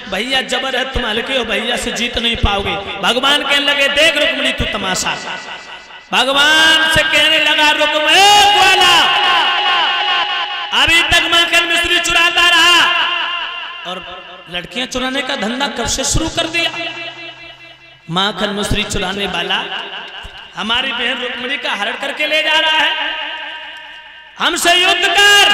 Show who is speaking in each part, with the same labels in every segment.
Speaker 1: भैया जबर है, तुम हल्के हो, भैया से जीत नहीं पाओगे। भगवान कहने लगे देख रुक्मिणी तू तमाशा। भगवान से कहने लगा रुक्मिणी ग्वाला, अभी तक माखन मिश्री चुराता रहा और लड़कियां चुराने का धंधा कब से शुरू कर दिया। माखन मिश्री चुराने वाला हमारी बहन रुक्मिणी का हरण करके ले जा रहा है। हमसे युद्ध कर,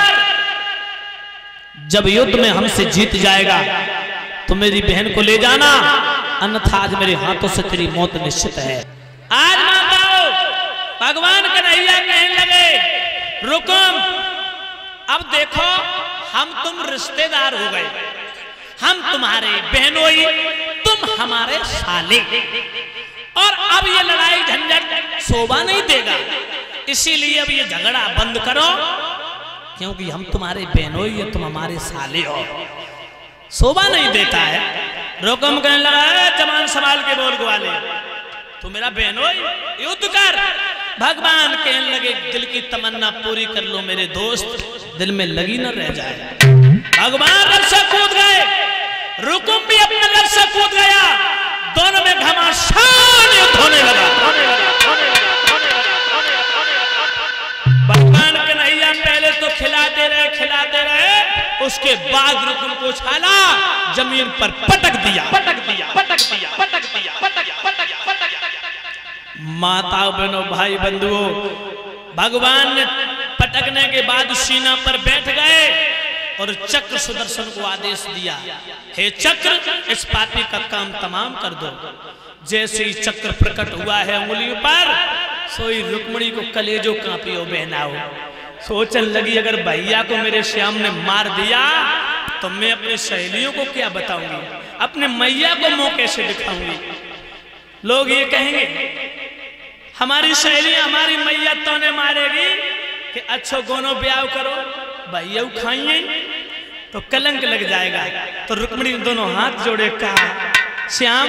Speaker 1: जब युद्ध में हमसे जीत जाएगा तो मेरी बहन को ले जाना, अन्यथा आज मेरे हाथों से तेरी मौत निश्चित है। आज माताओं भगवान कन्हैया कहने लगे रुकुम, अब देखो हम तुम रिश्तेदार हो गए, हम तुम्हारे बहनोई, तुम हमारे साले, और अब ये लड़ाई झंझट शोभा नहीं देगा, इसीलिए अब ये झगड़ा बंद करो, क्योंकि हम तुम्हारे बहनोई है, तुम हमारे साले हो, शोभा नहीं देता है। रुकुम कहने लगा जवान संभाल के बोल ग्वाले, तू मेरा बहनोई, युद्ध कर। भगवान कहने लगे दिल की तमन्ना पूरी कर लो मेरे दोस्त, दिल में लगी न रह जाए। भगवान रथ से कूद गए, रुकुम भी अपने रथ से कूद गया, दोनों में घमासान युद्ध होने लगा। भगवान कन्हैया पहले तो खिलाते रहे, उसके बाद रुकुम को उछाला, जमीन पर पटक दिया। माताओं बहनों भाई बंधुओं, भगवान ने पटकने के बाद सीना पर बैठ गए और चक्र सुदर्शन को आदेश दिया, हे चक्र इस पापी का काम तमाम कर दो। जैसे ही चक्र प्रकट हुआ है उंगलियों पर, सोई रुक्मिणी को कलेजो कांपियो बहनाओ। सोचने लगी अगर भैया को मेरे श्याम ने मार दिया तो मैं अपनी सहेलियों को क्या बताऊंगी, अपने मैया को मुंह कैसे दिखाऊंगी। लोग ये कहेंगे हमारी सहेली हमारी मैया तो ने मारेगी कि अच्छो गोनो ब्याह करो, भैया खाइए तो कलंक लग जाएगा। तो रुक्मिणी ने दोनों हाथ जोड़े कहा, श्याम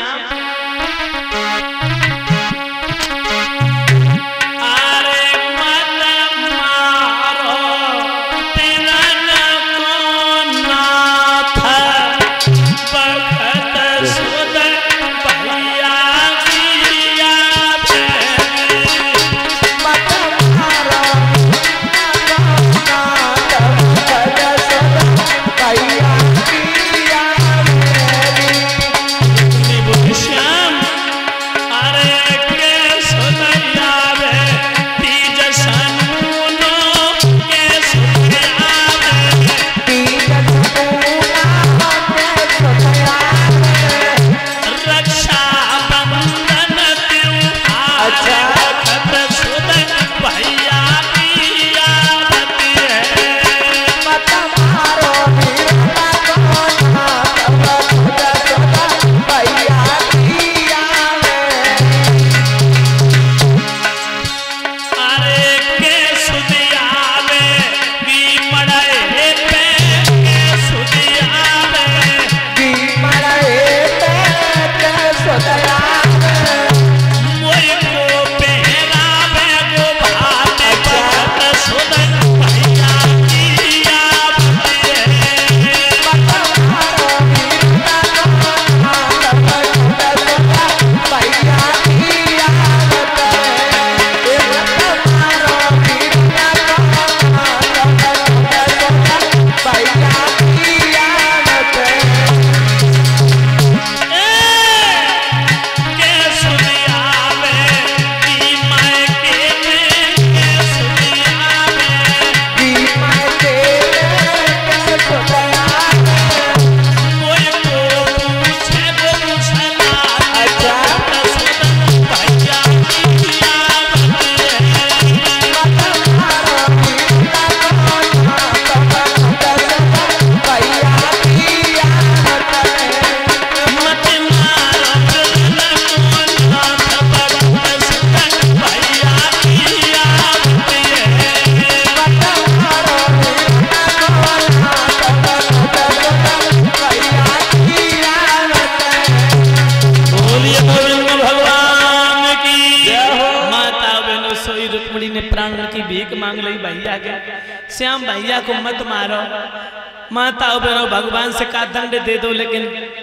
Speaker 1: श्याम भैया को मत मारो। माता बहनों भगवान से का दंड दे दो, लेकिन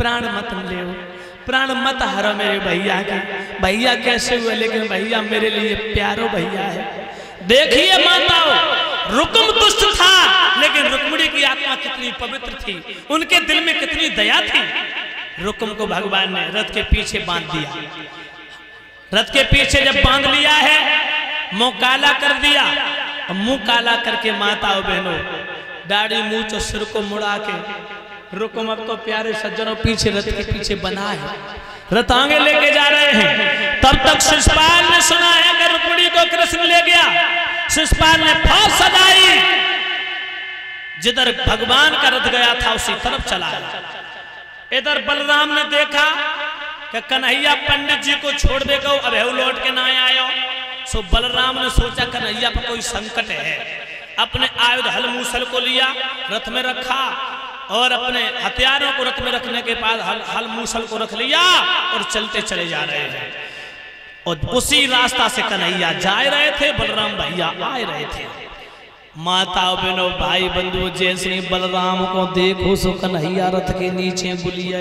Speaker 1: प्राण मत ले, प्राण मत हरो मेरे भैया के। भैया कैसे हुए, लेकिन भैया मेरे लिए प्यारो भैया है। देखिए माताओं, रुकुम दुष्ट था, लेकिन रुक्मिणी की आत्मा कितनी पवित्र थी, उनके दिल में कितनी दया थी। रुकुम को भगवान ने रथ के पीछे बांध दिया। रथ के पीछे जब बांध लिया है, मुंह काला कर दिया। मुंह काला करके माताओं बहनों, दाढ़ी मूंछ और सिर को मुड़ा के रुकुम अब तो प्यारे सज्जनों पीछे रथ के पीछे बना है, रथ आगे लेके जा रहे हैं। तब तक शिशुपाल ने सुना है कि रुक्मिणी को कृष्ण ले गया। शिशुपाल ने फौज सजाई, जिधर भगवान का रथ गया था उसी तरफ चला गया। इधर बलराम ने देखा कि कन्हैया पंडित जी को छोड़ देगा, अब लौट के ना आयो। सो बलराम ने सोचा कन्हैया पर कोई संकट है, अपने आयुध हल मूसल को लिया, रथ में रखा और अपने हथियारों को रथ में रखने के बाद हल मूसल को रख लिया और चलते चले जा रहे हैं। और उसी रास्ता से कन्हैया जा रहे थे, बलराम भैया आ रहे थे। माताओं बहनों भाई बंधु, जैसे ही बलराम को देखो सो कन्हैया रथ के नीचे बुलिया।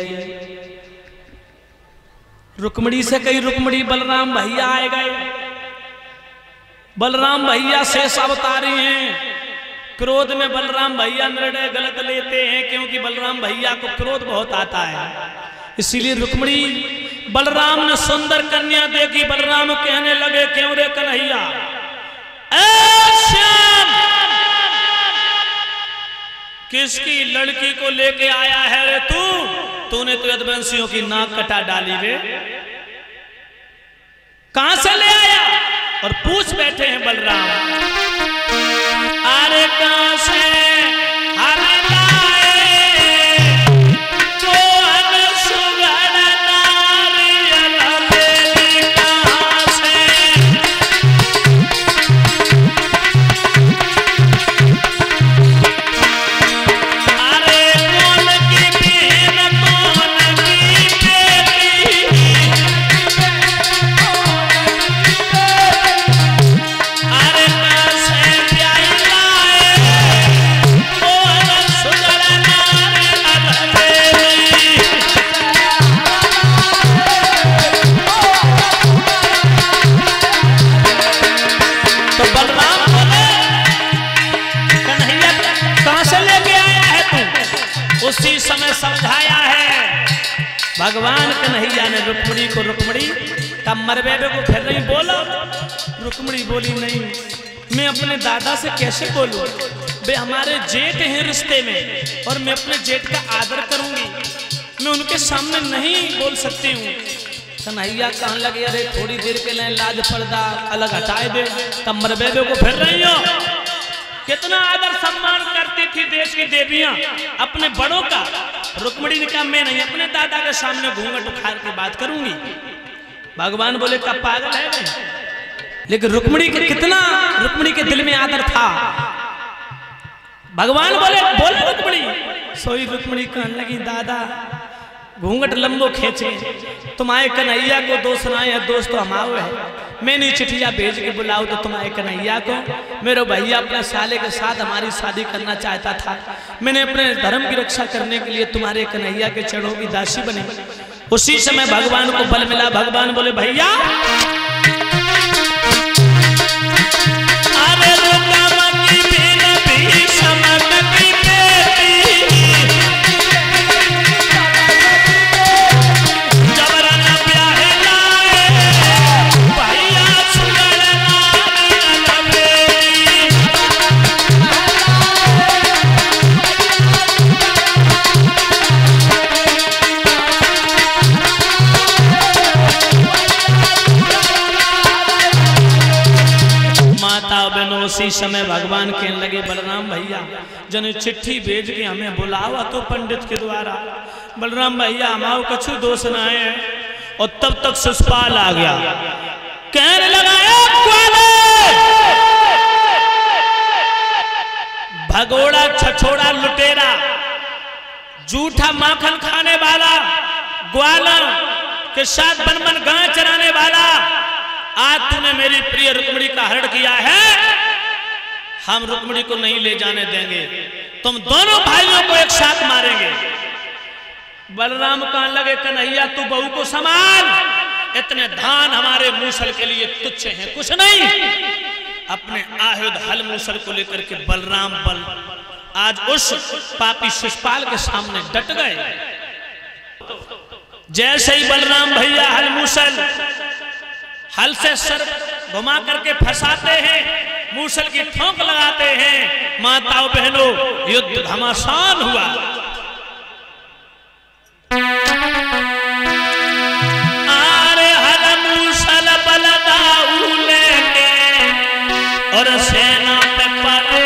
Speaker 1: रुक्मिणी से कही रुक्मिणी बलराम भैया आए गए। बलराम भैया शेष अवतारी हैं। क्रोध में बलराम भैया निर्णय गलत लेते हैं, क्योंकि बलराम भैया को क्रोध बहुत आता है। इसीलिए रुक्मिणी बलराम ने सुंदर कन्या देखी। बलराम कहने लगे, क्यों रे कन्हैया, श्याम किसकी लड़की को लेके आया है रे तूने तो यदुवंशियों की नाक कटा डाली रे, कहां से ले आया? और पूछ बैठे हैं बलराम, अरे कहां से हमें लाए कौन सुगढ़ नारियल बेली, कहां से? अरे कौन की बहन कौन की बेटी, अरे कैसे प्याई लाए कौन सुगढ़ नारियल बेली। तो बलराम बोले, कन्हैया कहां से लेके आया है तू? उसी समय समझाया है भगवान कन्हैया ने रुक्मिणी को। रुक्मिणी तब मरबे को फिर नहीं बोलो। रुक्मिणी बोली, नहीं मैं अपने दादा से कैसे बोलूं, वे हमारे जेठ हैं रिश्ते में और मैं अपने जेठ का आदर करूंगी, मैं उनके सामने नहीं बोल सकती हूँ। कन्हैया कहने लगे, अरे थोड़ी देर के लिए लाज पर्दा अलग हटाए दे। तब मरबे को फिर रही हो। कितना आदर सम्मान करती थी देश की देवियां अपने बड़ों का। रुक्मिणी ने कहा, मैं नहीं अपने दादा के सामने घूंघट उखाड़ के बात करूंगी। भगवान बोले, कब पागल है मैं? लेकिन रुक्मिणी के कितना रुक्मिणी के दिल में आदर था। भगवान बोले, बोले रुक्मिणी। सोई रुक्मिणी कहने लगी, दादा घूंघट लंबो खींचे, तुम्हारे कन्हैया को दोष ना है, दोष तो हमारो है। मैंने चिट्ठिया भेज के बुलाओ तो तुम्हारे कन्हैया को, मेरे भैया अपने साले के साथ हमारी शादी करना चाहता था। मैंने अपने धर्म की रक्षा करने के लिए तुम्हारे कन्हैया के चरणों की दासी बनी। उसी समय भगवान को बल मिला। भगवान बोले, भैया अरे रुकम की बिन भी समक की बेटी, जबरन ब्याह लाए भैया सुगढ़ नारियल बेली। माता बहनों उसी समय भगवान कहने लगे, बलराम भैया जन चिट्ठी भेज के हमें बुलावा तो पंडित के द्वारा। बलराम भैया हमारो कछु दोष न है। और तब तक शिशुपाल आ गया, कहने लगा, भगोड़ा छछोड़ा लुटेरा, झूठा माखन खाने वाला, ग्वाला के साथ बन बन गाय चराने वाला, आज तूने मेरी प्रिय रुक्मिणी का हरण किया है। हम रुक्मिणी को नहीं ले जाने देंगे, तुम दोनों भाइयों को एक साथ मारेंगे। बलराम कहने लगे कन्हैया तू बहू को संभाल, इतने धान हमारे मूसल के लिए तुच्छ हैं, कुछ नहीं। अपने आयुध हल मूसल को लेकर के बलराम आज उस पापी शिशुपाल के सामने डट गए। जैसे ही बलराम भैया हल मूसल हल से सर घुमा करके फंसाते हैं, मूसल की ठोंक लगाते हैं, माताओं बहनों युद्ध घमासान हुआ। आरे हल मूसल बलदाऊ लेके और सेना पे पड़े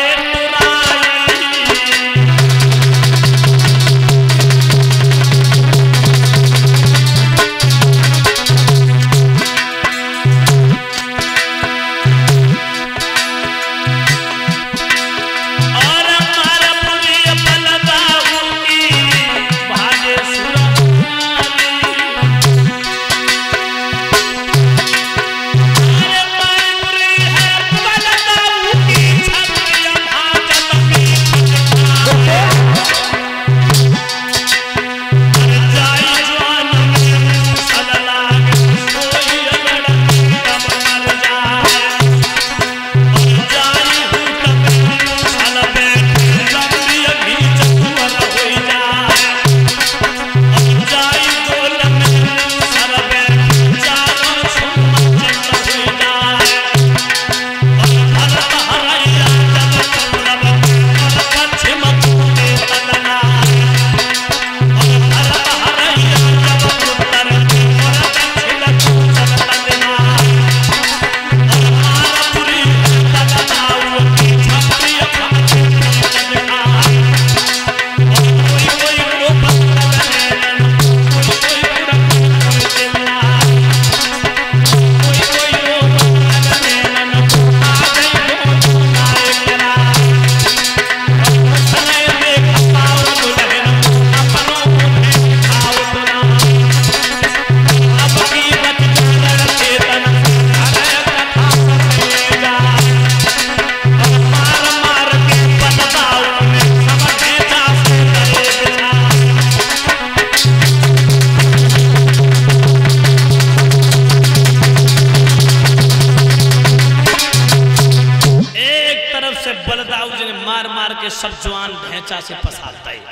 Speaker 1: सब जवान ढेंचा से फंसाता है।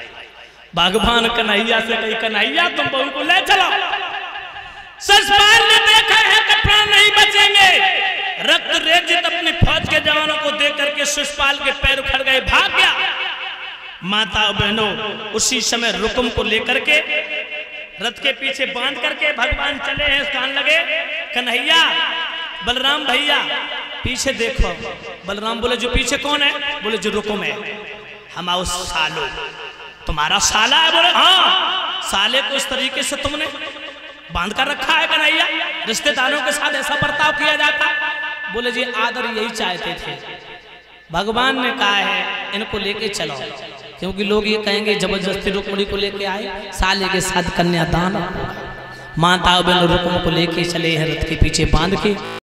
Speaker 1: भगवान कन्हैया से कही कन्हैया तुम बहू को ले चलो। शिशुपाल ने देखा है कि प्राण नहीं बचेंगे, रक्त रेजित अपनी फौज के जवानों को देख करके शिशुपाल के पैर उखड़ गए, भाग गया। माता बहनों उसी समय रुकुम को लेकर के रथ के पीछे बांध करके भगवान चले हैं। कहने लगे कन्हैया बलराम भैया पीछे देखो। बलराम बोले जो पीछे कौन है? बोले जो रुकुम है। हम आओ सालो, तुम्हारा साला है? बोले हाँ। साले को इस तरीके से तुमने बांध कर रखा है कन्हैया? रिश्तेदारों के साथ ऐसा बर्ताव किया जाता? बोले जी आदर यही चाहते थे। भगवान ने कहा है इनको लेके चलो, क्योंकि लोग ये कहेंगे जबरदस्ती रुक्मिणी को लेके आए, साले के साथ कन्यादान। माता बहन रुकुम को लेके चले हैं रथ के पीछे बांध के।